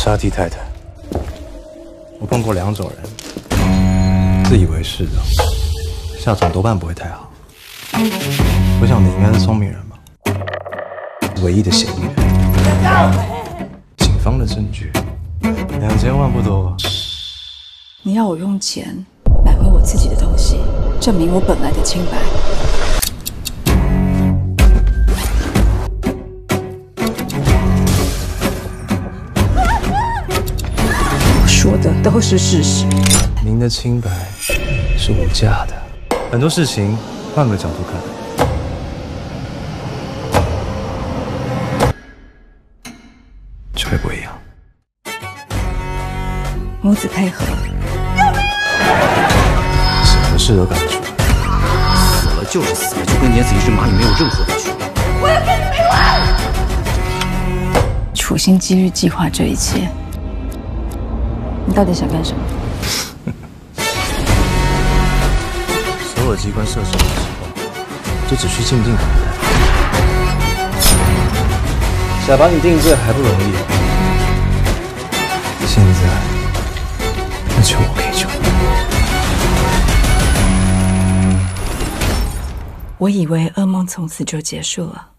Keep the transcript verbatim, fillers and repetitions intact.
沙地太太，我碰过两种人，自以为是的，下场多半不会太好。我想你应该是聪明人吧？唯一的嫌疑人，警方的证据，两千万不多吧？ 你要我用钱买回我自己的东西，证明我本来的清白。我说的都是事实。 您的清白是无价的，很多事情换个角度看，就会不一样。 母子配合。 什么事都干得出来。 死了就是死了，就跟碾死一只蚂蚁没有任何的区别。 我要跟你没完！处心积虑计划这一切，你到底想干什么？ 所有机关射手的时候，就只需静静等待。想把你定罪还不容易，现在那就我可以救你。 我以为噩梦从此就结束了。